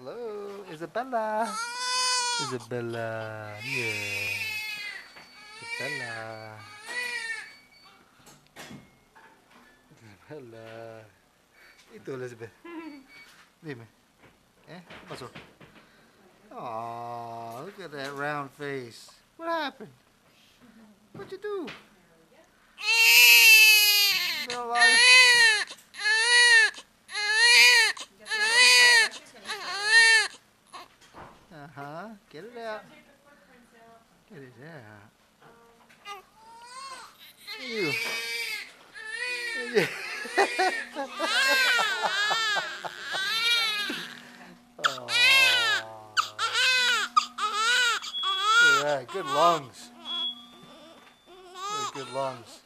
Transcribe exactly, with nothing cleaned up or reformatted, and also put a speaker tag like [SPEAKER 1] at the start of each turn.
[SPEAKER 1] Hello, Isabella. Isabella, yeah. Isabella. Isabella. Itu Elizabeth. Dime. Eh? ¿Qué pasó? Aw, look at that round face. What happened? What'd you do? Been a lot of... Uh-huh. Get it out. Get it out. You. Yeah. Oh. Yeah, good lungs. Very good lungs.